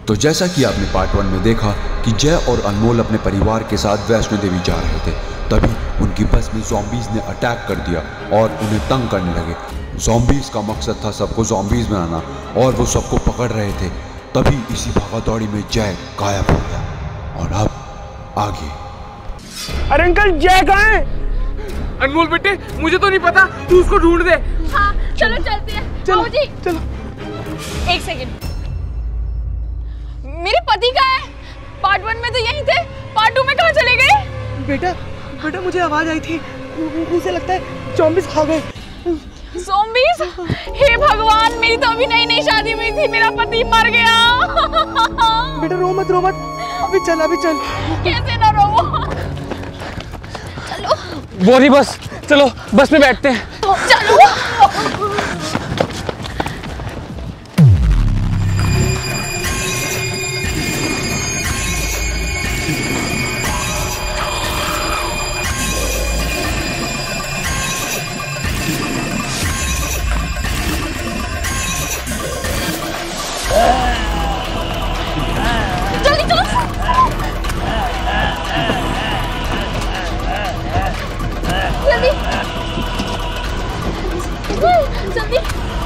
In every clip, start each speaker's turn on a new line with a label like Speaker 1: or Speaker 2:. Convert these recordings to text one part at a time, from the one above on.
Speaker 1: तो जैसा कि आपने पार्ट 1 में देखा कि जय और अनमोल अपने परिवार के साथ वैष्णो देवी जा रहे थे, तभी उनकी बस में ज़ॉम्बीज़ ने अटैक कर दिया और उन्हें तंग करने लगे। ज़ॉम्बीज़ का मकसद था सबको ज़ॉम्बीज़ बनाना और वो सबको पकड़ रहे थे। तभी इसी भागादौड़ी में जय गायब हो गया। और अब आगे।
Speaker 2: अरे अंकल, जय कहाँ है?
Speaker 3: अनमोल बेटे, मुझे तो नहीं पता, तू उसको ढूंढ दे।
Speaker 4: हाँ चलो चलते हैं।
Speaker 2: चलो
Speaker 4: जी
Speaker 2: चलो।
Speaker 4: एक सेकंड, मेरे पति कहाँ है? पार्ट 1 में तो यहीं थे, पार्ट 2 में कहाँ चले गए?
Speaker 2: बेटा बेटा, मुझे आवाज आई थी, मुझे लगता है ज़ॉम्बीज़ खा गए।
Speaker 4: ज़ॉम्बीज़? हे भगवान, मेरी तो अभी नई शादी हुई थी, मेरा पति मर गया।
Speaker 2: बेटा रो मत, अभी चल।
Speaker 4: कैसे ना रो? चलो।
Speaker 3: वो रही बस, चलो बस में बैठते हैं।
Speaker 4: चलो। जल्दी।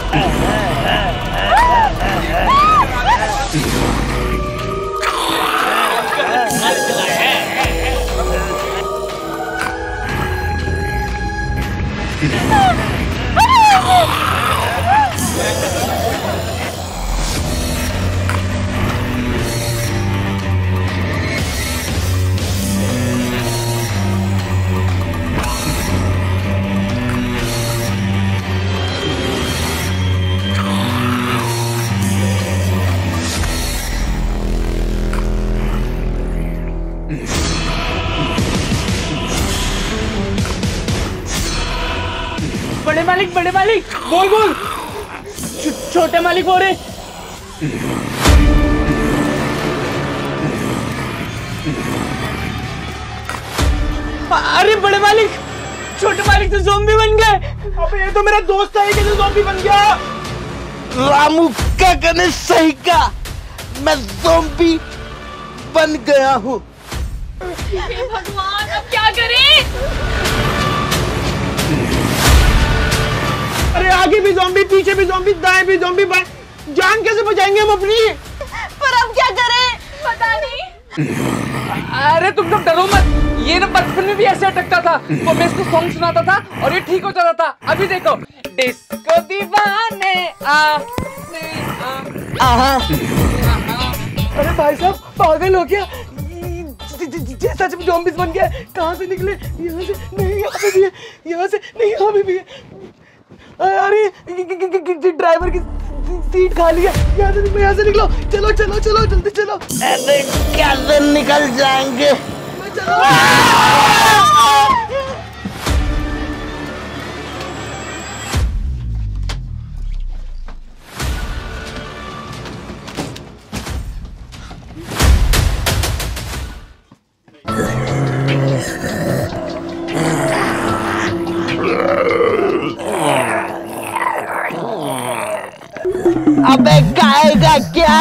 Speaker 2: बड़े मालिक बोल। छोटे मालिक हो रहे। अरे बड़े मालिक, छोटे मालिक तो ज़ॉम्बी बन गए। अबे ये तो मेरा दोस्त है कि जो ज़ॉम्बी बन गया।
Speaker 5: रामू काका ने सही कहा, मैं ज़ॉम्बी बन गया हूँ।
Speaker 4: हे भगवान, अब क्या करें?
Speaker 2: अरे आगे भी ज़ॉम्बी, पीछे भी ज़ॉम्बी, दाएं भी ज़ॉम्बी, जान कैसे बचाएंगे हम अपनी?
Speaker 4: पर अब क्या करें? पता नहीं।
Speaker 3: अरे तुम लोग डरो मत, ये ना बचपन में भी ऐसे अटकता था, तो मैं इसको सॉन्ग सुनाता था और ये ठीक हो जाता था। अभी देखो, डिस्को दीवाने
Speaker 2: अरे भाई साहब, पागल हो गया? सच में ज़ॉम्बीज़ बन गया। कहाँ से निकले? यहाँ से नहीं, यहाँ पे भी है, यहाँ से नहीं, यहाँ पे भी है। अरे ड्राइवर की सीट खाली है, यहाँ से निकलो। चलो जल्दी चलो।
Speaker 5: अरे कैसे निकल जाएंगे? अबे खाएगा क्या?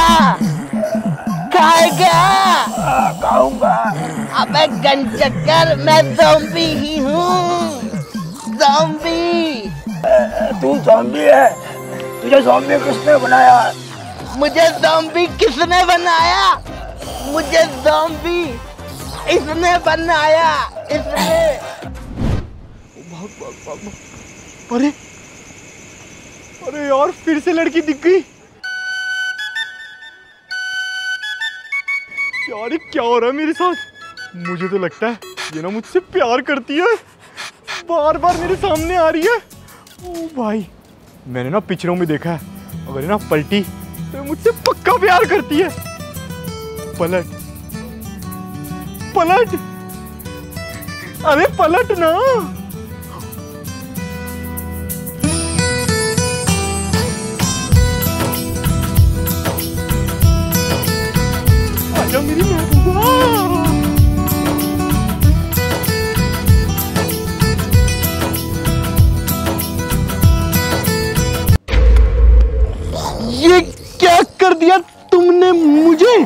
Speaker 5: खाऊंगा। अबे गंचक्कर, मैं ज़ॉम्बी ही हूँ। ज़ॉम्बी।
Speaker 2: तू ज़ॉम्बी है? तुझे ज़ॉम्बी किसने बनाया?
Speaker 5: मुझे ज़ॉम्बी किसने बनाया? मुझे ज़ॉम्बी इसने बनाया, इसने।
Speaker 2: अरे यार, फिर से लड़की दिख गई। यार ये क्या हो रहा है मेरे साथ? मुझे तो लगता है ये ना मुझसे प्यार करती है, बार बार मेरे सामने आ रही है। ओ भाई, मैंने ना पिक्चरों में देखा है, अगर ना पलटी तो मुझसे पक्का प्यार करती है। पलट, अरे पलट ना। आजा मेरी महबूबा। ये क्या कर दिया तुमने मुझे?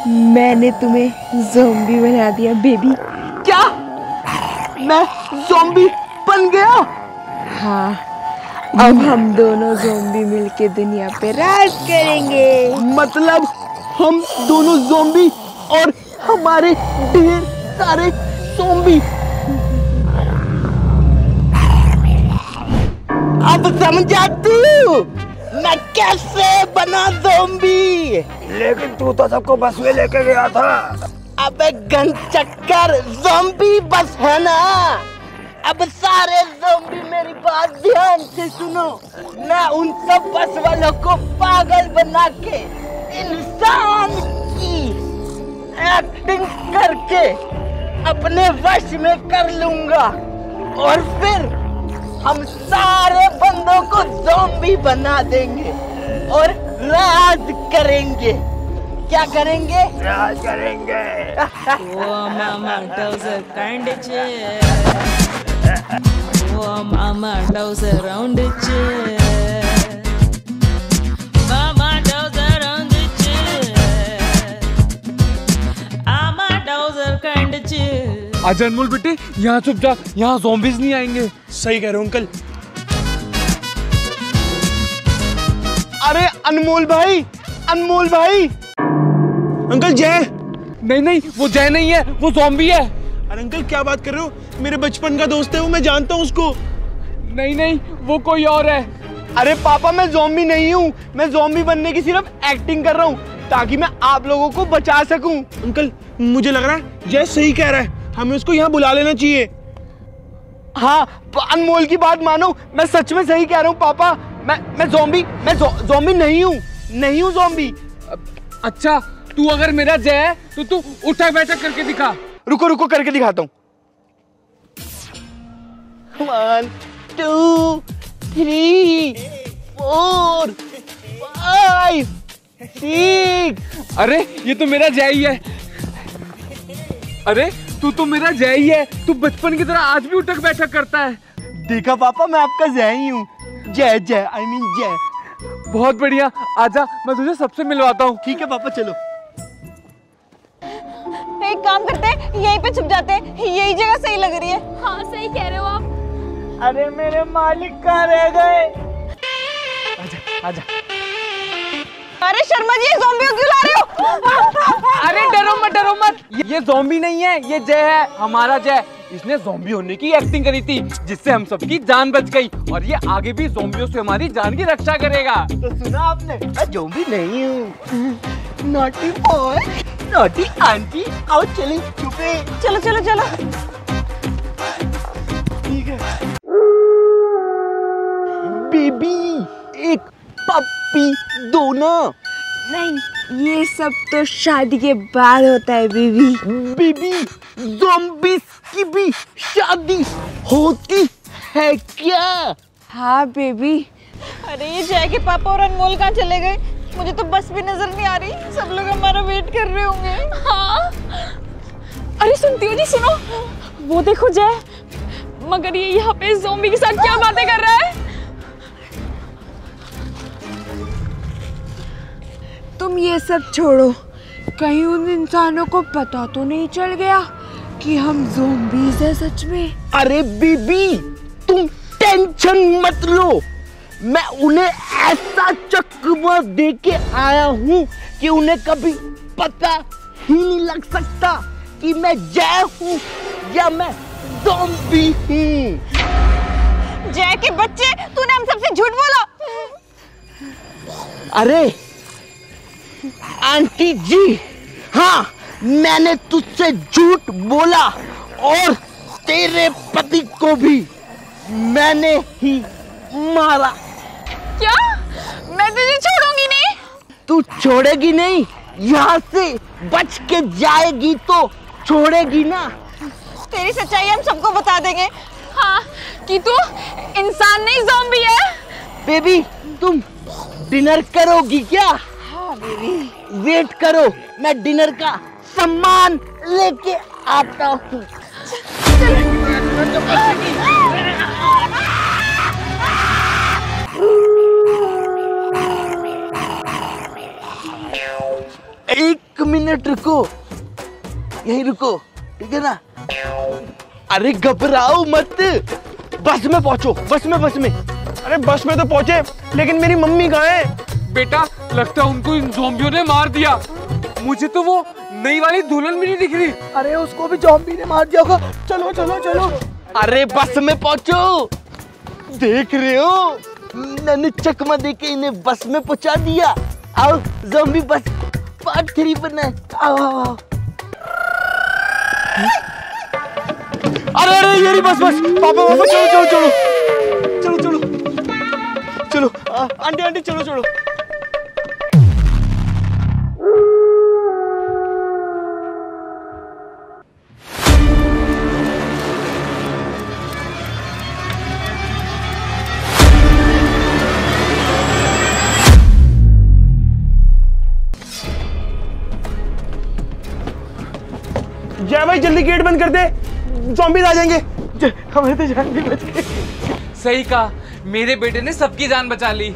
Speaker 6: मैंने तुम्हें ज़ॉम्बी बना दिया बेबी।
Speaker 5: क्या मैं ज़ॉम्बी बन गया?
Speaker 6: हाँ, अब हम दोनों ज़ॉम्बी मिलके दुनिया पे राज करेंगे।
Speaker 5: मतलब हम दोनों ज़ॉम्बी और हमारे ढेर सारे ज़ॉम्बी। अब समझा तू मैं कैसे बना ज़ॉम्बी?
Speaker 7: लेकिन तू तो सबको बस में लेके गया था।
Speaker 5: अबे गन चक्कर, ज़ॉम्बी बस है ना। अब सारे ज़ॉम्बी मेरी बात ध्यान से सुनो। मैं उन सब बस वालों को पागल बना के इंसान की एक्टिंग करके अपने वश में कर लूंगा और फिर हम सारे बंदों को ज़ॉम्बी बना देंगे और राज करेंगे। क्या करेंगे?
Speaker 7: राज करेंगे।
Speaker 8: Oh mama does a kind of chair. Oh mama does around the chair. Mama does around the chair. Mama does a kind of chair.
Speaker 3: आजा अनमोल बेटे, यहाँ चुप जा, यहाँ ज़ॉम्बीज़ नहीं आएंगे।
Speaker 2: सही कह रहे हो अंकल। अरे अनमोल भाई, अनमोल भाई। अंकल जय।
Speaker 3: नहीं नहीं, वो जय नहीं है, वो ज़ॉम्बी है।
Speaker 2: अरे अंकल क्या बात कर रहे हो? मेरे बचपन का दोस्त है वो, मैं जानता हूँ उसको।
Speaker 3: नहीं नहीं, वो कोई और है।
Speaker 2: अरे पापा मैं ज़ॉम्बी नहीं हूँ, मैं ज़ॉम्बी बनने की सिर्फ एक्टिंग कर रहा हूँ ताकि मैं आप लोगों को बचा सकूं। अंकल मुझे लग रहा है जय सही कह रहा है, हमें उसको यहाँ बुला लेना चाहिए। हाँ अनमोल की बात मानो, मैं सच में सही कह रहा हूँ पापा। मैं ज़ॉम्बी नहीं हूँ ज़ॉम्बी।
Speaker 3: अच्छा तू अगर मेरा जय है तो तू उठक बैठक करके दिखा।
Speaker 2: रुको करके दिखाता हूँ। 1 2 3 4 5 6।
Speaker 3: अरे ये तो मेरा जय ही है। अरे तू तो मेरा जय ही है, तू बचपन की तरह आज भी उठक बैठक करता है।
Speaker 2: देखा पापा, मैं आपका जय ही हूँ। जय आई मीन जय।
Speaker 3: बहुत बढ़िया, आजा मैं तुझे सबसे मिलवाता हूँ।
Speaker 2: ठीक है पापा चलो।
Speaker 4: एक काम करते हैं, यहीं पे छुप जाते हैं, यही जगह सही लग रही है। हाँ सही कह रहे हो आप।
Speaker 7: अरे मेरे मालिक कहाँ रह गए?
Speaker 3: आजा।
Speaker 4: अरे शर्मा जी, ज़ॉम्बी क्यों ला रहे हो?
Speaker 3: अरे डरो मत, ये ज़ॉम्बी नहीं है, ये जय है, हमारा जय। इसने ज़ॉम्बी होने की एक्टिंग करी थी जिससे हम सबकी जान बच गई और ये आगे भी ज़ॉम्बियों से हमारी जान की रक्षा करेगा।
Speaker 2: तो सुना आपने, मैं ज़ॉम्बी नहीं हूँ। नॉटी बॉय, नॉटी आंटी, आओ चलें छुपे।
Speaker 4: चलो
Speaker 2: ठीक है। बेबी एक पप्पी दो ना।
Speaker 6: नहीं, ये सब तो शादी के बाद होता है बेबी।
Speaker 5: बेबी ज़ॉम्बीज़ की भी शादी होती है क्या?
Speaker 6: हाँ बेबी।
Speaker 4: अरे ये जय के पापा और अनमोल कहाँ चले गए? मुझे तो बस भी नजर नहीं आ रही, सब लोग हमारा वेट कर रहे होंगे। हाँ अरे सुनती हो जी, सुनो वो देखो जय, मगर ये यहाँ पे ज़ॉम्बी के साथ क्या बातें कर रहा है?
Speaker 6: तुम ये सब छोड़ो, कहीं उन इंसानों को पता तो नहीं चल गया कि हम ज़ॉम्बीज़ हैं सच में?
Speaker 5: अरे बीबी तुम टेंशन मत लो, मैं उन्हें ऐसा चकमा दे के आया हूँ कि उन्हें कभी पता ही नहीं लग सकता कि मैं जय हूँ या मैं ज़ॉम्बी हूँ।
Speaker 4: जय के बच्चे, तूने हम सबसे झूठ बोला।
Speaker 5: अरे आंटी जी, हाँ मैंने तुझसे झूठ बोला और तेरे पति को भी मैंने ही मारा।
Speaker 4: क्या? मैं तुझे छोड़ूंगी नहीं।
Speaker 5: तू छोड़ेगी नहीं, यहाँ से बच के जाएगी तो छोड़ेगी ना।
Speaker 4: तेरी सच्चाई हम सबको बता देंगे, हाँ कि तू इंसान नहीं ज़ॉम्बी है।
Speaker 5: बेबी तुम डिनर करोगी क्या? हाँ बेबी। वेट करो, मैं डिनर का सामान लेके आता हूँ। 1 मिनट रुको, यहीं रुको, ठीक है ना? अरे घबराओ मत, बस में पहुंचो, बस में।
Speaker 2: अरे बस में तो पहुंचे, लेकिन मेरी मम्मी कहाँ है?
Speaker 3: बेटा लगता है उनको इन ज़ॉम्बियों ने मार दिया। मुझे तो वो नई वाली दुल्हन भी नहीं दिख रही।
Speaker 5: अरे उसको भी ज़ॉम्बी ने मार दिया होगा। चलो। अरे बस में पहुंचो, देख रहे हो मैंने चकमा देके इन्हें बस में पहुंचा दिया। आओ ज़ॉम्बी बस पार्ट 3 बनाए। आओ।
Speaker 2: अरे ये रही बस। पापा चलो। आंटी चलो। जय भाई जल्दी गेट बंद कर दे, ज़ॉम्बीज़ आ जाएंगे। हमारे तो जान भी बच गई।
Speaker 3: सही कहा, मेरे बेटे ने सबकी जान बचा ली।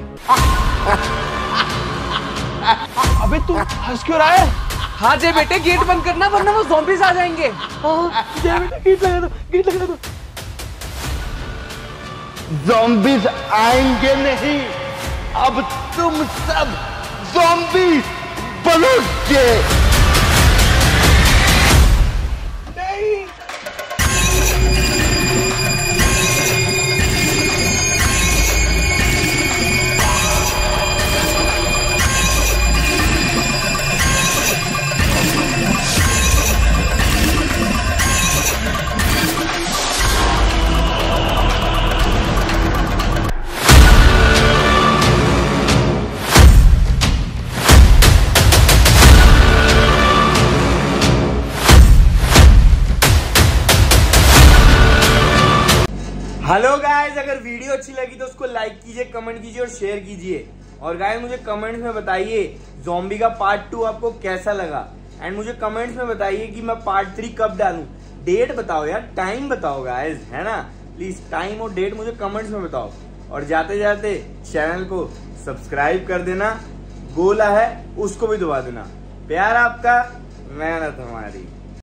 Speaker 2: अबे तू हंस क्यों रहा है?
Speaker 3: हाँ जय बेटे गेट बंद करना वरना वो ज़ॉम्बीज़ आ जाएंगे।
Speaker 2: जय बेटा गेट लगा दो।
Speaker 5: ज़ॉम्बीज़ आएंगे नहीं, अब तुम सब ज़ॉम्बी बनोगे।
Speaker 7: हेलो गाइस, अगर वीडियो अच्छी लगी तो उसको लाइक कीजिए, कमेंट कीजिए और शेयर कीजिए। और गाइस मुझे कमेंट्स में बताइए ज़ॉम्बी का पार्ट 2 आपको कैसा लगा। एंड मुझे कमेंट्स में बताइए कि मैं पार्ट 3 कब डालूं। डेट बताओ यार, टाइम बताओ गाइस, है ना? प्लीज टाइम और डेट मुझे कमेंट्स में बताओ। और जाते जाते चैनल को सब्सक्राइब कर देना, गोला है उसको भी दबा देना। प्यार आपका, मेहनत हमारी।